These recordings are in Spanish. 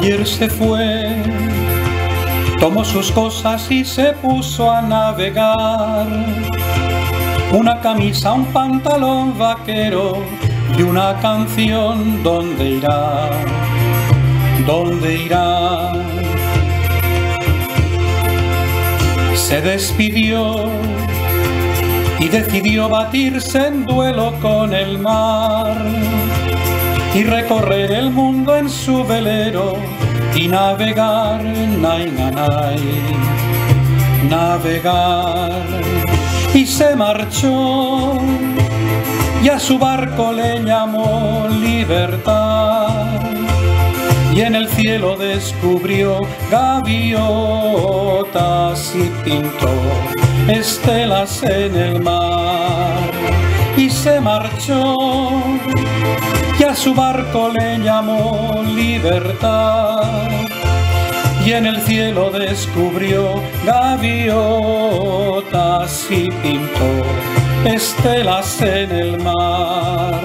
Ayer se fue, tomó sus cosas y se puso a navegar. Una camisa, un pantalón vaquero y una canción. ¿Dónde irá? ¿Dónde irá? Se despidió y decidió batirse en duelo con el mar y recorrer el mundo en su velero y navegar, nay, nay, navegar. Y se marchó y a su barco le llamó libertad, y en el cielo descubrió gaviotas y pintó estelas en el mar. Y se marchó y a su barco le llamó libertad, y en el cielo descubrió gaviotas y pintó estelas en el mar.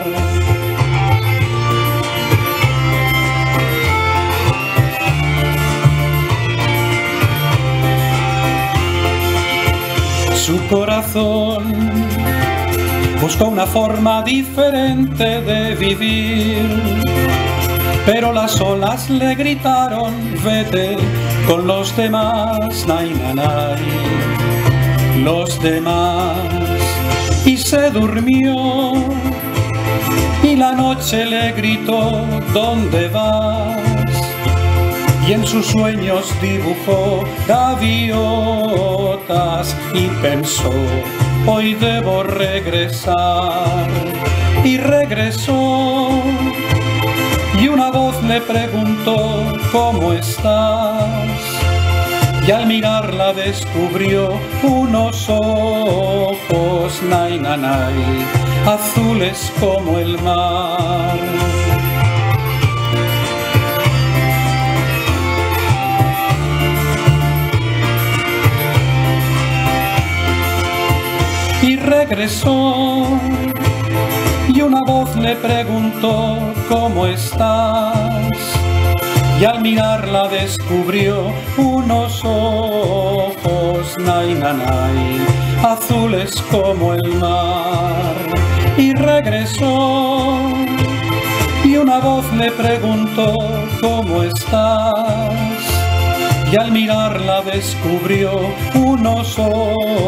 Su corazón buscó una forma diferente de vivir, pero las olas le gritaron: vete con los demás, nay, nay, los demás. Y se durmió y la noche le gritó: ¿dónde vas? Y en sus sueños dibujó gaviotas y pensó: hoy debo regresar. Y regresó y una voz le preguntó: ¿cómo estás? Y al mirarla descubrió unos ojos, nay, nay, nay, azules como el mar. Y regresó y una voz le preguntó: ¿cómo estás? Y al mirarla descubrió unos ojos, nay, nay, nay, azules como el mar. Y regresó y una voz le preguntó: ¿cómo estás? Y al mirarla descubrió unos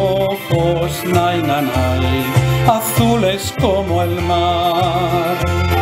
ojos, nay, nay, nay, azules como el mar.